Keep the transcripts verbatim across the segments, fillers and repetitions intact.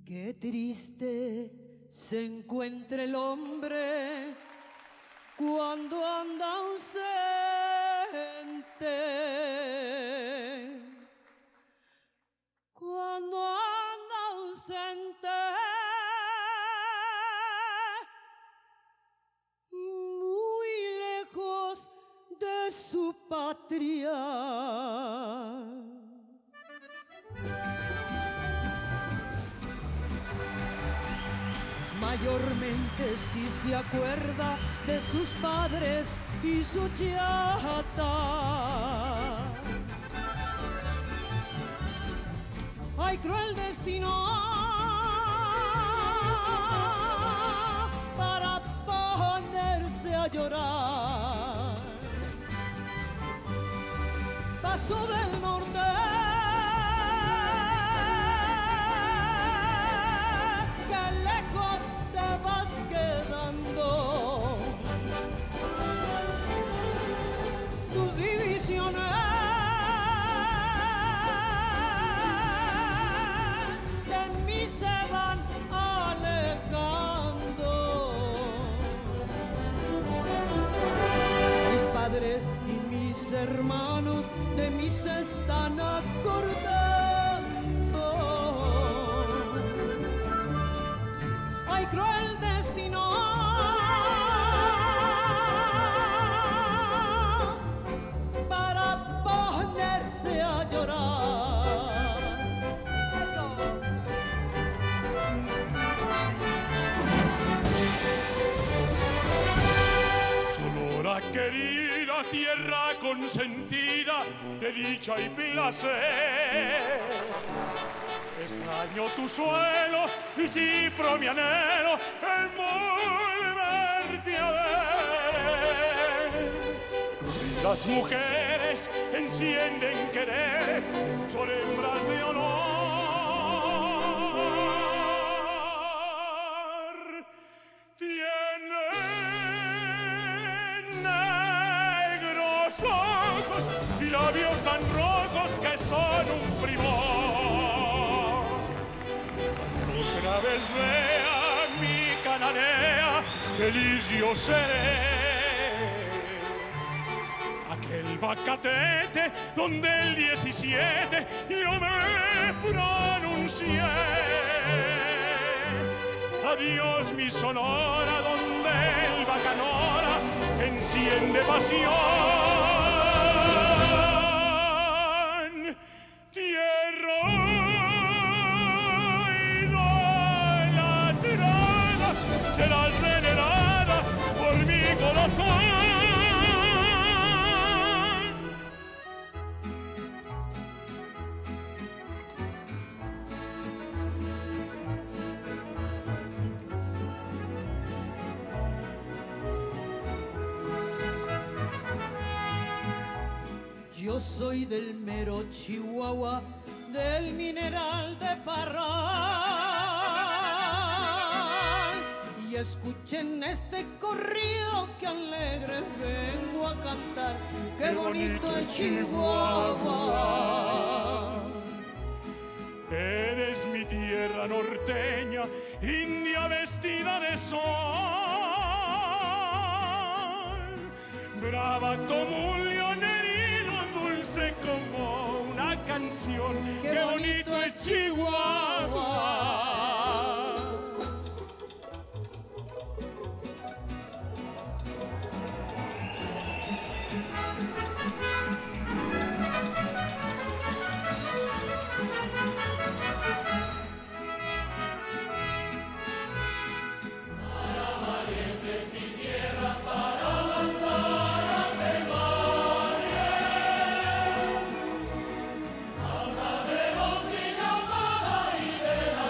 Qué triste se encuentra el hombre cuando anda ausente, cuando anda ausente y muy lejos de su patria. Mayormente si se acuerda de sus padres y su chata. Ay, cruel destino para ponerse a llorar. Paso del norte, y mis hermanos de mí se están acordando. Ay, cruel destino para ponerse a llorar. Sonora querida, tierra consentida de dicha y placer, extraño tu suelo y cifro mi anhelo el volverte a ver. Y las mujeres encienden quereres, son hembras de honor. Y labios tan rojos que son un primor. Otra vez vea mi cananea, feliz yo seré. Aquel bacatete donde el diecisiete yo me pronuncié. Adiós mi Sonora, donde el bacanora enciende pasión. Tierra idolatrada, serás venerada por mi corazón. Yo soy del mero Chihuahua, del mineral de Parral. Y escuchen este corrido que alegre vengo a cantar. ¡Qué bonito es Chihuahua! Eres mi tierra norteña, india vestida de sol, brava como un león herido, dulce como una canción. ¡Qué, Qué bonito, bonito es Chihuahua! De los Villa Amada y de la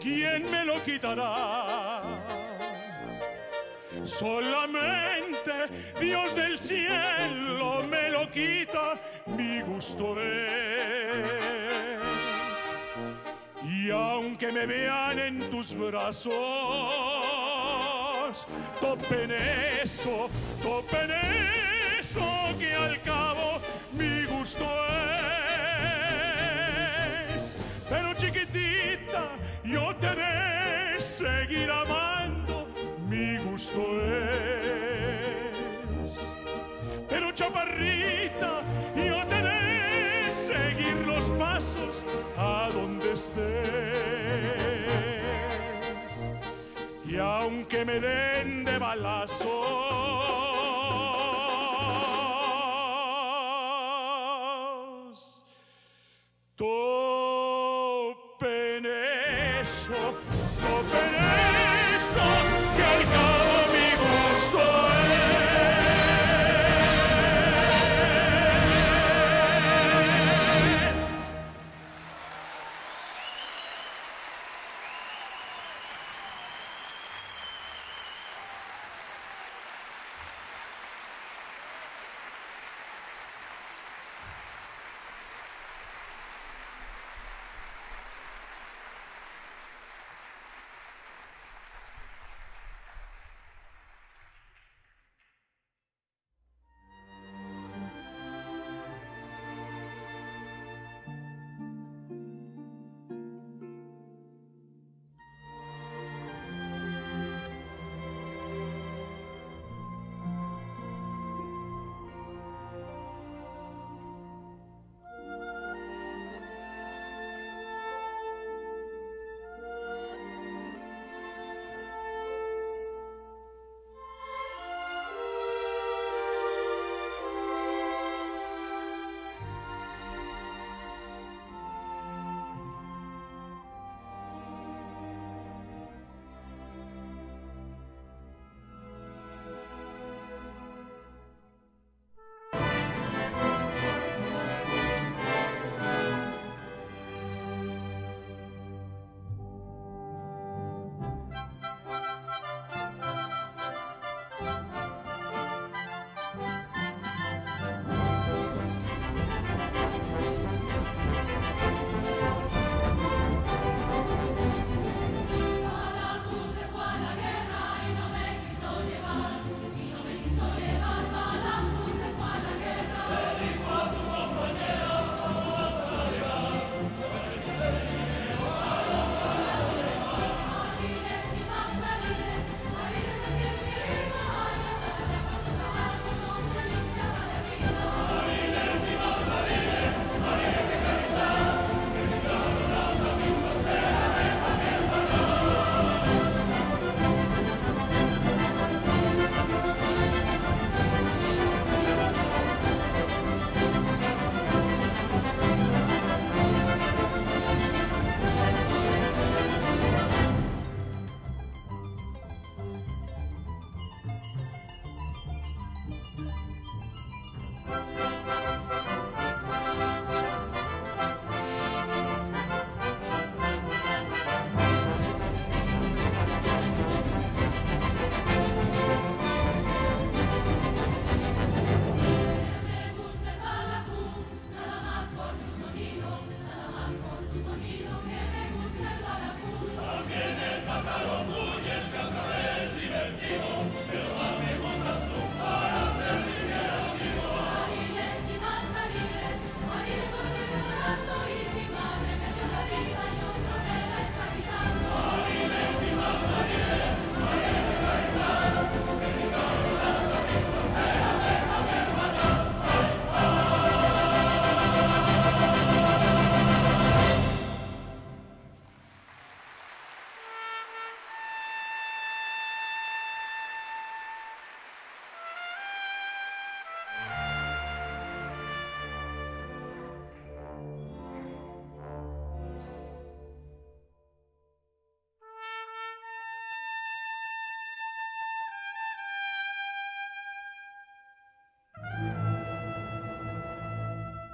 ¿quién me lo quitará? Solamente Dios del cielo me lo quita, mi gusto es. Y aunque me vean en tus brazos, topen eso, topen eso, que al cabo mi gusto es. Pero chiquitita, yo te de seguir amando, mi gusto es. Pero chaparrita, yo te de seguir los pasos a donde estés. Y aunque me den de balazos, topen eso, topen eso, que al cabo mi gusto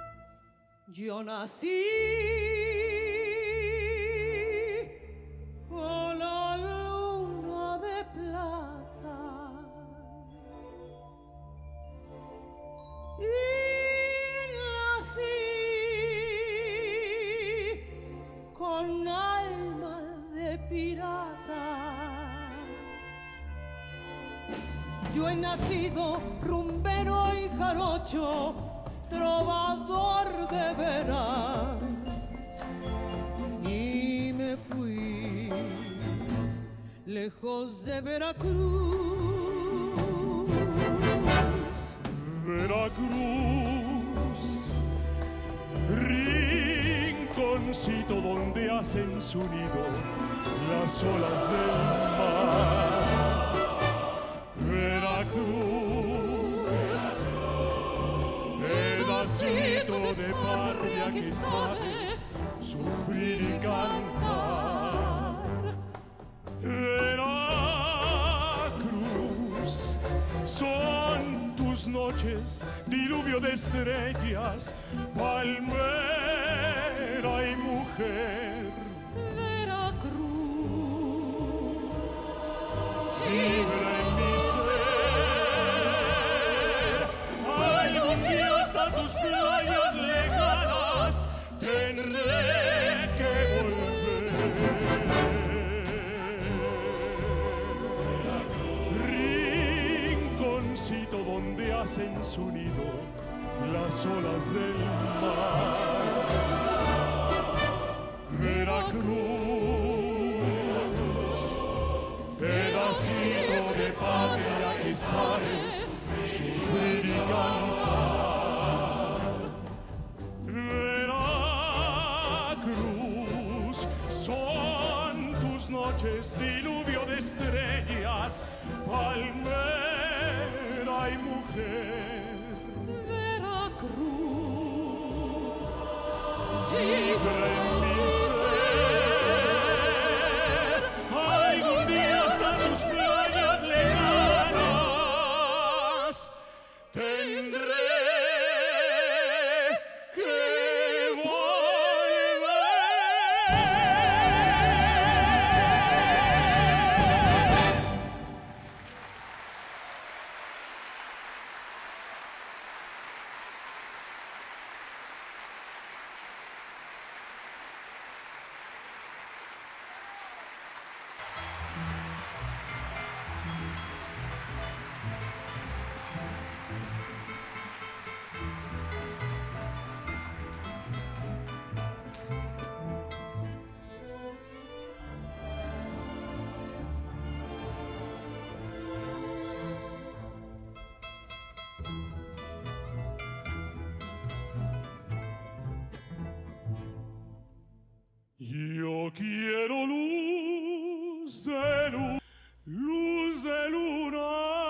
Yo nací nacido rumbero y jarocho, trovador de veras, y me fui lejos de Veracruz. Veracruz, rinconcito donde hacen su nido las olas del mar. Veracruz, pedacito de patria que sabe sufrir y cantar. Veracruz, son tus noches, diluvio de estrellas, palmera y mujer. Veracruz, Libre en mi ser, algún día hasta tus playas lejanas tendré que volver. Rinconcito donde hacen su nido las olas del mar. Veracruz, pedacito de patria que sabe sufrir y cantar. Veracruz, son tus noches, diluvio de estrellas, palmera y mujer. Veracruz, Libre en mi ser, algún día hasta tus playas lejanas tendré que volver. Yo quiero luz de luna, luz de luna.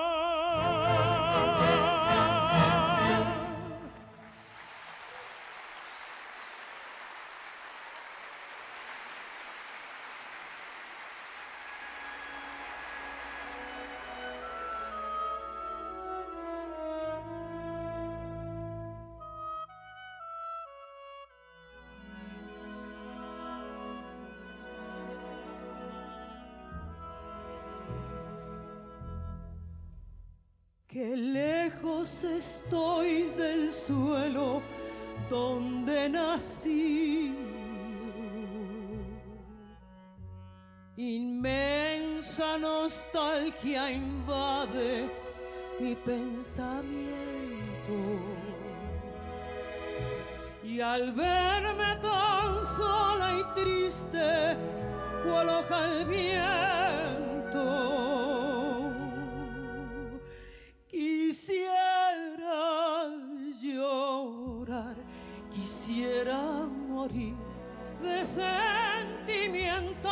qué lejos estoy del suelo donde nací. Inmensa nostalgia invade mi pensamiento, y al verme tan sola y triste, cual hoja al viento, quisiera llorar, quisiera morir de sentimiento.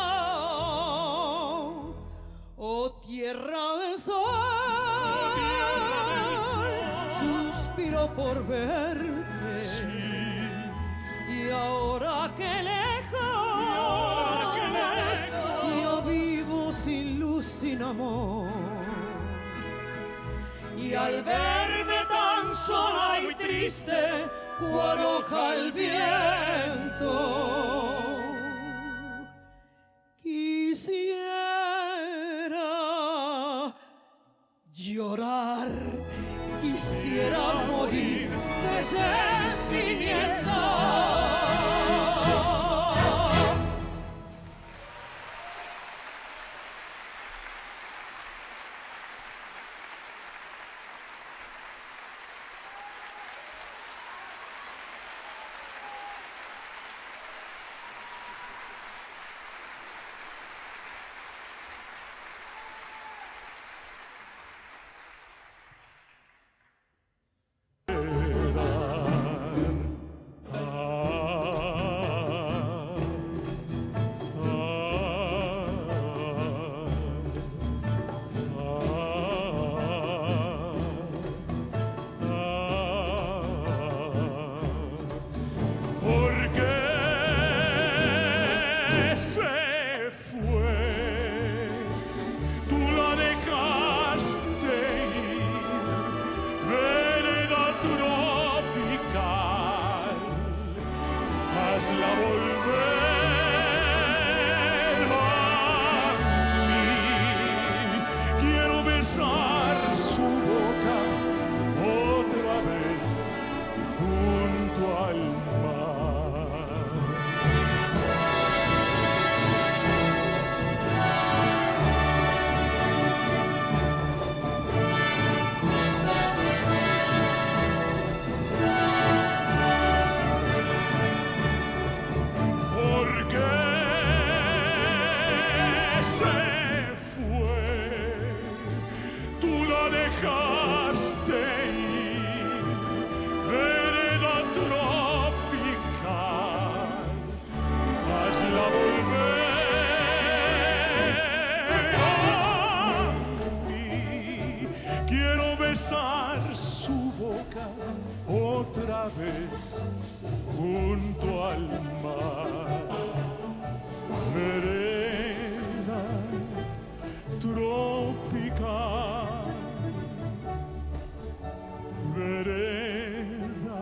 Oh tierra del sol, oh, tierra del sol, suspiro por verte, sí. Y ahora que lejos, ahora que lejos yo vivo sin luz, sin amor. Y al verme tan sola y triste, cual hoja al viento, quisiera llorar, quisiera morir de sentimiento. besar su boca otra vez junto al mar. Vereda tropical, vereda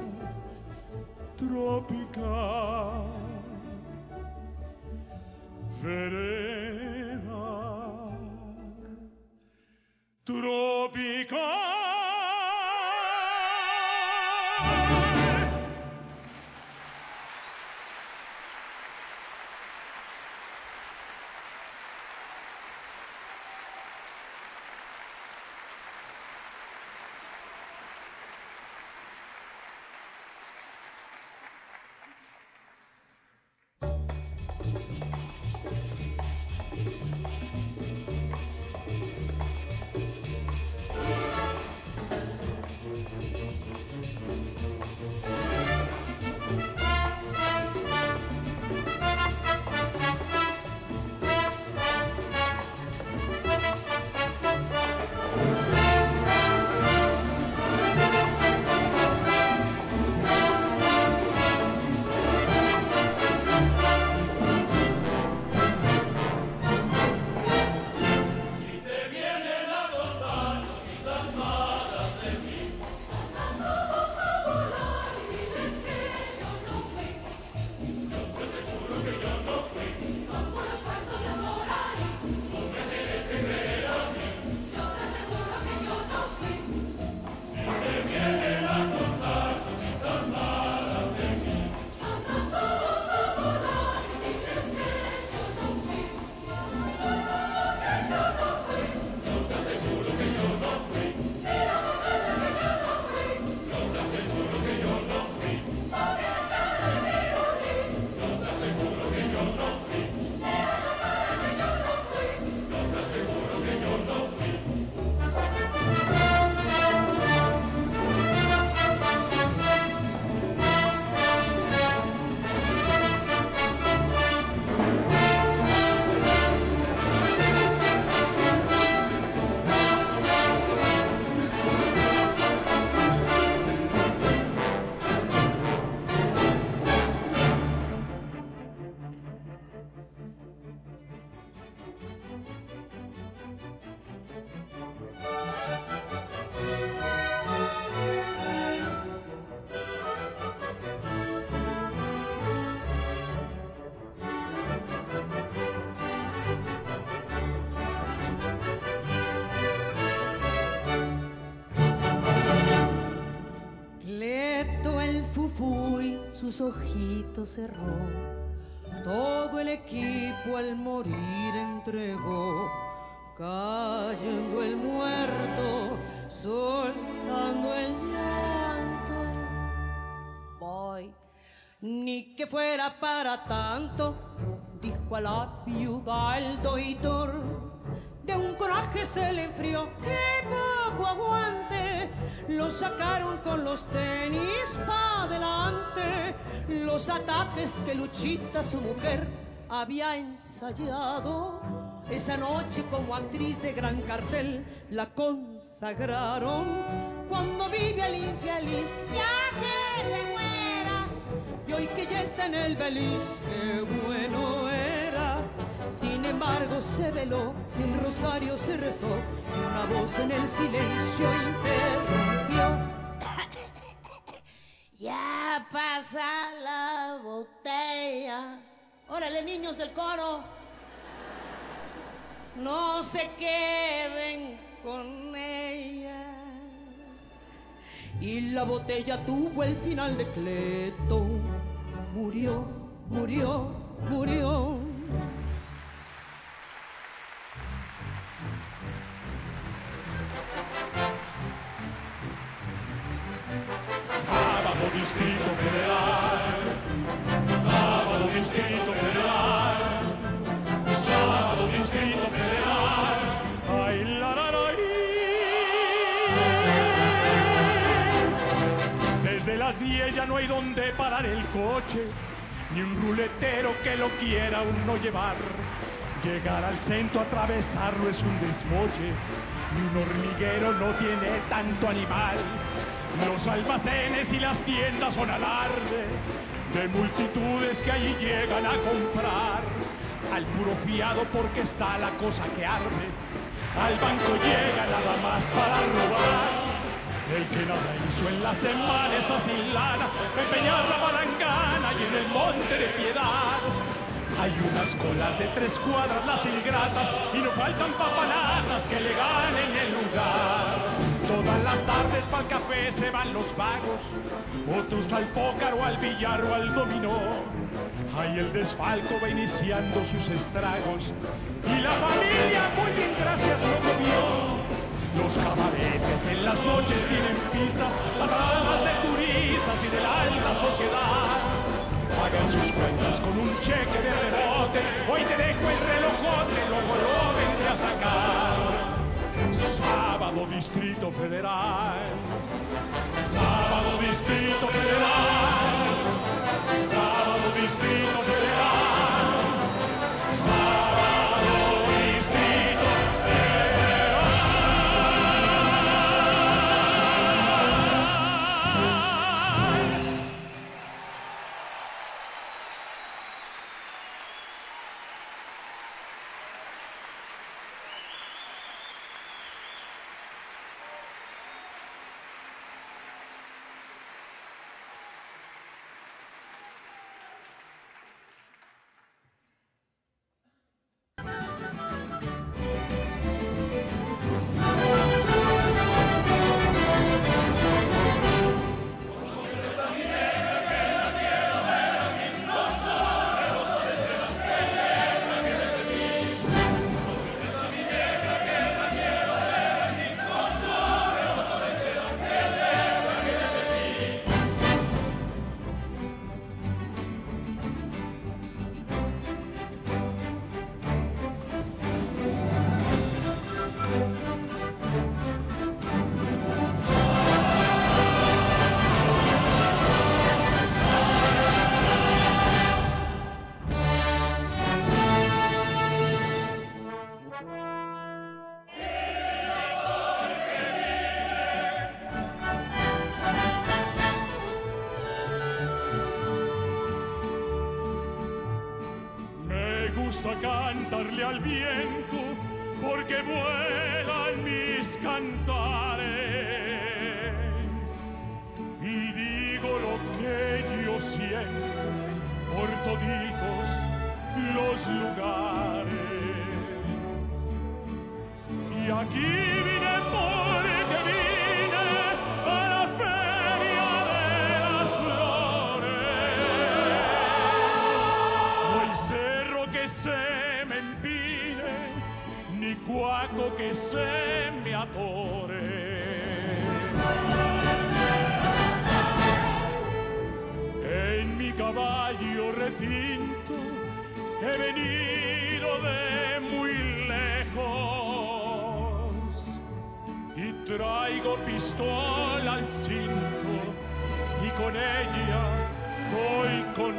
tropical, vereda tropical. Sus ojitos cerró, todo el equipo al morir entregó, cayendo el muerto, soltando el llanto. Voy, ni que fuera para tanto, dijo a la viuda el doidor. De un coraje se le enfrió, que poco aguante. Lo sacaron con los tenis pa' adelante. Los ataques que Luchita, su mujer, había ensayado. Esa noche como actriz de gran cartel la consagraron. Cuando vive el infeliz, ya que se muera. Y hoy que ya está en el Beliz, qué bueno era. Sin embargo se veló y el rosario se rezó y una voz en el silencio interrumpió. Ya pasa la botella. Órale, niños del coro, no se queden con ella. Y la botella tuvo el final de Cleto. Murió, murió, murió. Sábado Distrito Federal, sábado Distrito Federal, sábado Distrito Federal. Ay, la, la, la, y... Desde las diez ya no hay donde parar el coche, ni un ruletero que lo quiera uno llevar. llegar al centro, atravesarlo es un desmoche. Y un hormiguero no tiene tanto animal. Los almacenes y las tiendas son alarde de multitudes que allí llegan a comprar. Al puro fiado porque está la cosa que arde. Al banco llega nada más para robar. El que nada hizo en la semana está sin lana, empeñar la palangana y en el monte de Piedad. Hay unas colas de tres cuadras, las ingratas, y no faltan papanatas que le ganen el lugar. Todas las tardes pa'l café se van los vagos, otros al pócar o al billar o al dominó. Ahí el desfalco va iniciando sus estragos y la familia muy bien gracias lo comió. Los camaretes en las noches tienen pistas atrás de turistas y de la alta sociedad. Pagan sus cuentas con un cheque de rebote. Hoy te dejo el relojote, luego lo vendré a sacar. Sábado Distrito Federal. Sábado Distrito Federal. Sábado Distrito Federal. Sábado Distrito Federal. Cantarle al viento porque vuelan mis cantares y digo lo que yo siento por toditos los lugares. Y aquí vine porque vine a la feria de las flores. No hay cerro que se me empine, ni cuaco que se me atore. En mi caballo retinto he venido de muy lejos y traigo pistola al cinto y con ella doy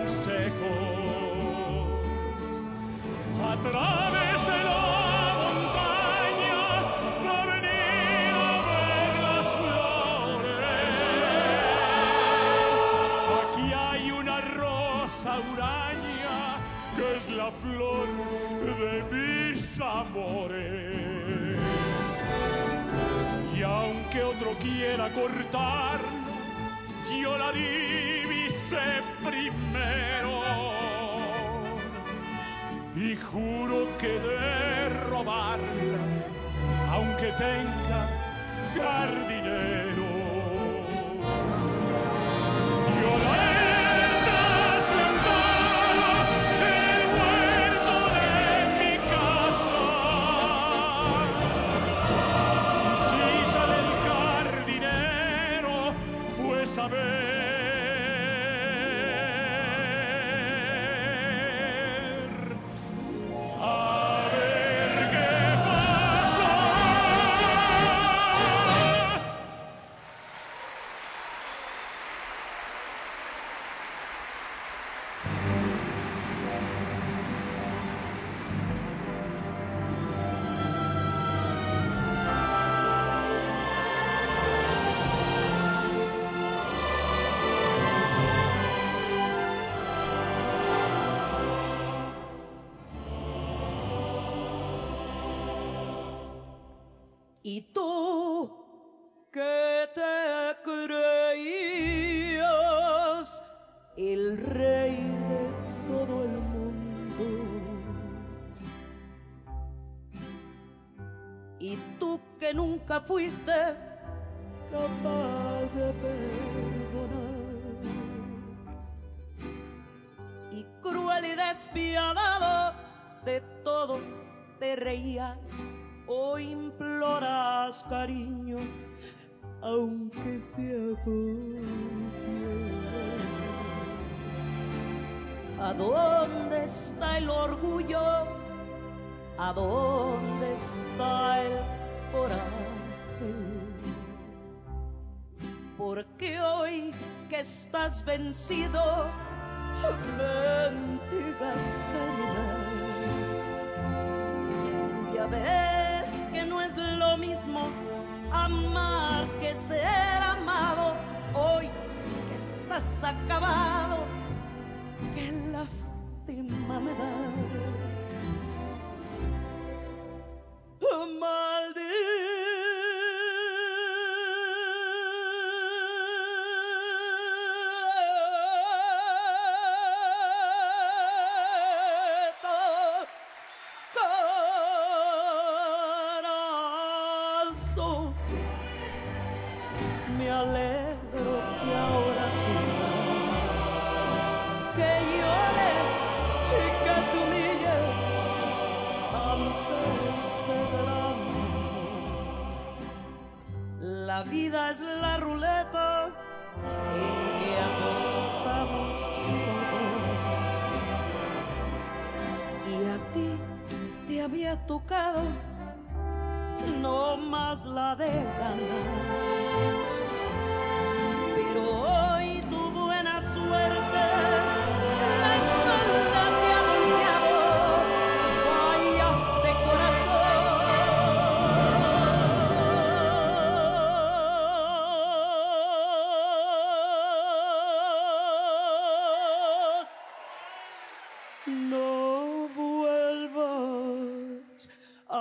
consejos. Atravesé la montaña, no he venido a ver las flores. Aquí hay una rosa huraña que es la flor de mis amores. Y aunque otro quiera cortarlo, yo la divisé primero. Y juro que de robarla, aunque tenga jardinero, yo la he trasplantado en el huerto de mi casa. Y si sale el jardinero, pues a ver. te creías el rey de todo el mundo. Y tú que nunca fuiste capaz de perdonar, y cruel y despiadado de todo te reías o imploras cariño, aunque sea por piedad. ¿A dónde está el orgullo? ¿A dónde está el coraje? Porque hoy que estás vencido, mendigas caridad. Ya ves que no es lo mismo amar que ser amado. Hoy que estás acabado, qué lástima me da. Me alegro que ahora sufras, que llores y que te humilles ante este drama. La vida es la ruleta en que apostamos todos, y a ti te había tocado no más la de ganar. Pero hoy tu buena suerte la espalda te ha golpeado, fallas de corazón. No vuelvas a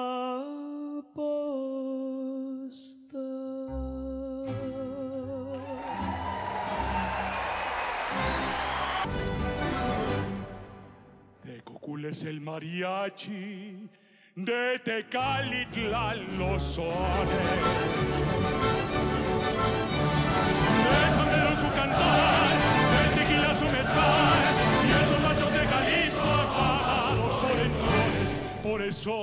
es el mariachi, de Tecalitlán los sones, de Sandero su cantar, de Tequila su mezcal, y esos machos de Jalisco afamados por entones. Por eso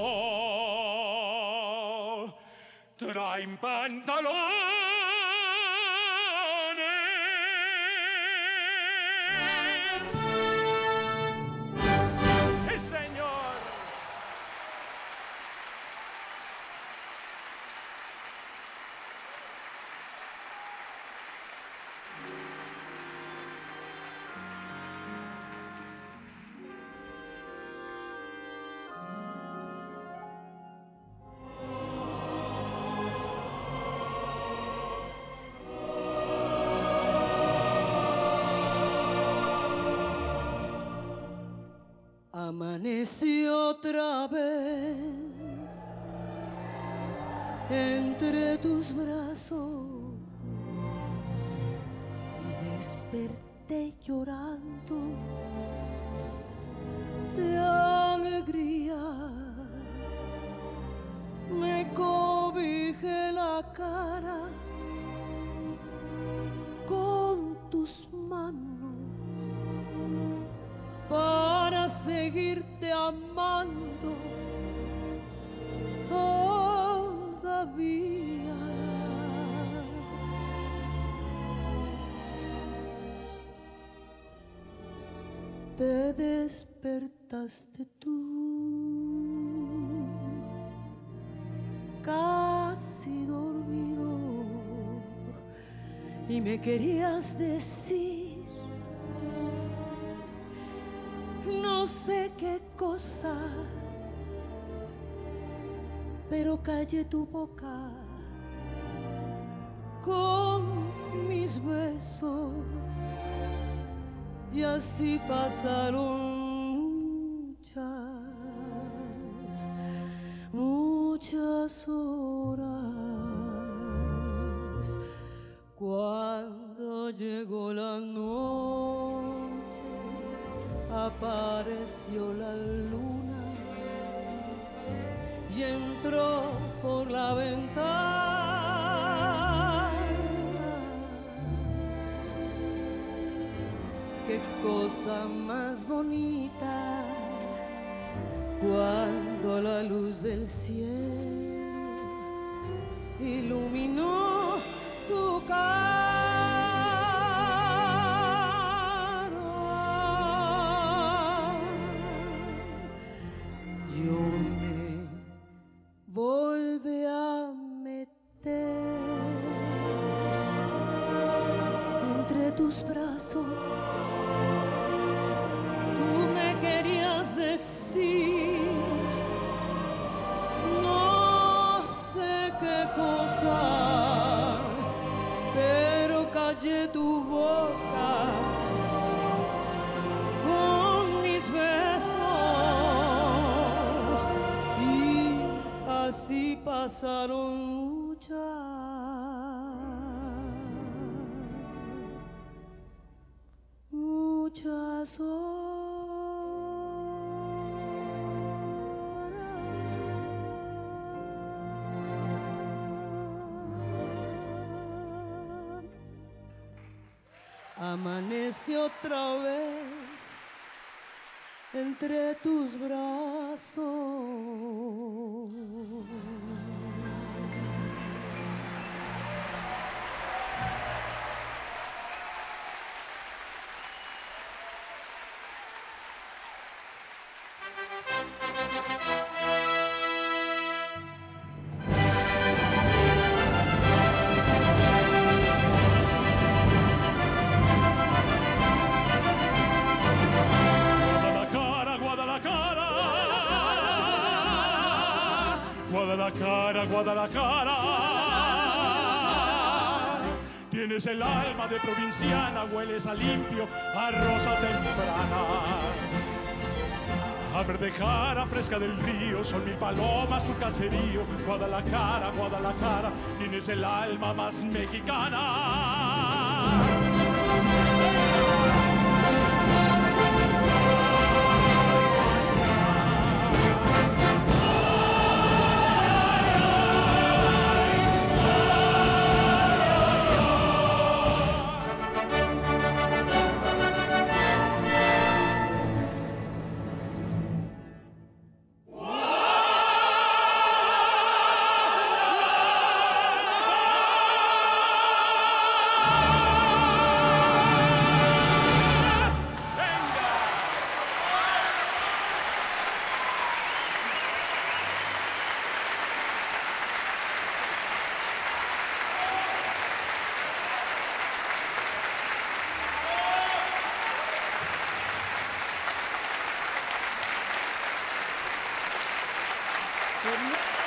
traen pantalones. Amanecí otra vez entre tus brazos y desperté llorando de alegría. Me cobijé la cara con tus manos para seguirte amando todavía. Te despertaste tú, casi dormido, y me querías decir no sé qué cosa, pero callé tu boca con mis besos, y así pasaron muchas, muchas horas. Cuando llegó la noche, apareció la luna y entró por la ventana. Qué cosa más bonita cuando la luz del cielo iluminó tu cara. Yo me volví a meter entre tus brazos. Tú me querías decir no sé qué cosas, pero callé tu boca con mis besos y así pasaron muchas, muchas horas. Amanece otra vez entre tus brazos. Guadalajara, Guadalajara, tienes el alma de provinciana, hueles a limpio, a rosa temprana. A verde cara fresca del río, son mil palomas tu caserío. Guadalajara, Guadalajara, tienes el alma más mexicana. Good night.